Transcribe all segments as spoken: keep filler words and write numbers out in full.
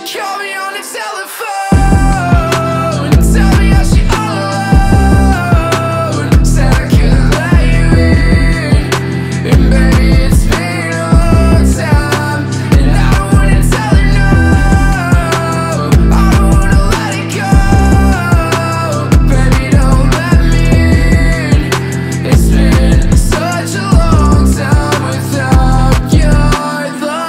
called me on the telephone and tell me how she all alone. Said I couldn't let you in, and baby it's been a long time, and I don't wanna tell her no, I don't wanna let it go. Baby don't let me in, it's been such a long time without your love.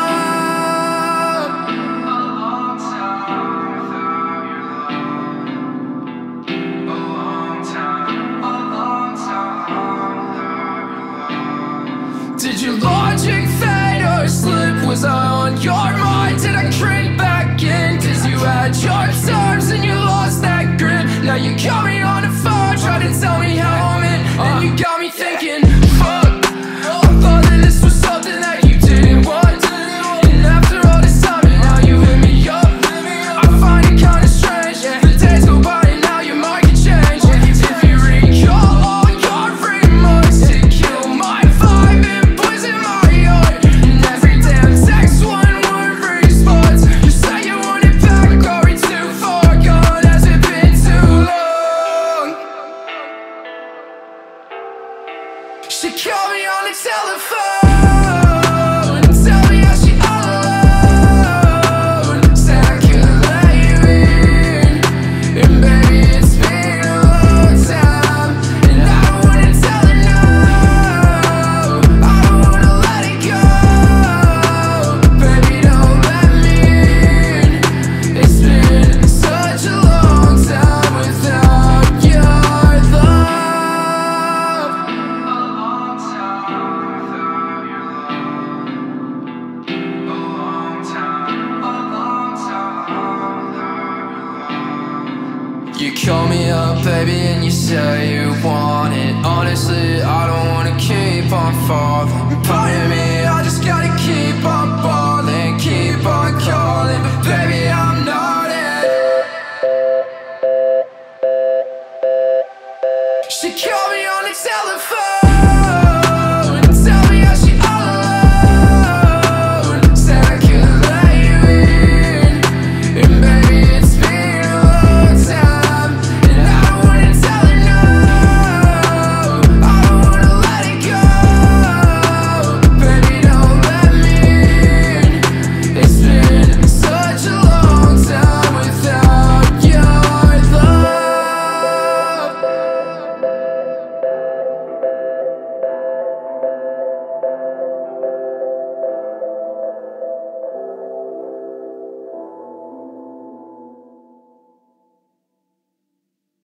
Did your logic fade or slip? Was I on your mind? Did I creep back in? Cause you had your times and you lost that grip. Now you got me on the phone, try to tell me how I'm in, and you got me thinking, fuck, I thought that this was something that you didn't want. And after all this time, and now you hit me up, I find it kinda strange. The days go by and now your mind can change. If you recall all your remarks, to kill my vibe and poison my heart. And every damn text, one word response. You say you want it back, are we too far gone? Has it been too long? She called me on the telephone and tell me how she all alone. Said I couldn't let you in, and baby it's been a long time, and I don't wanna tell her no, I don't wanna let it go. Baby don't let me in, it's been such a long time without your love. You call me up, baby, and you say you want it. Honestly, I don't wanna keep on falling. Part of me, I just gotta keep on balling, keep on calling, but baby, I'm not it. She called me on the telephone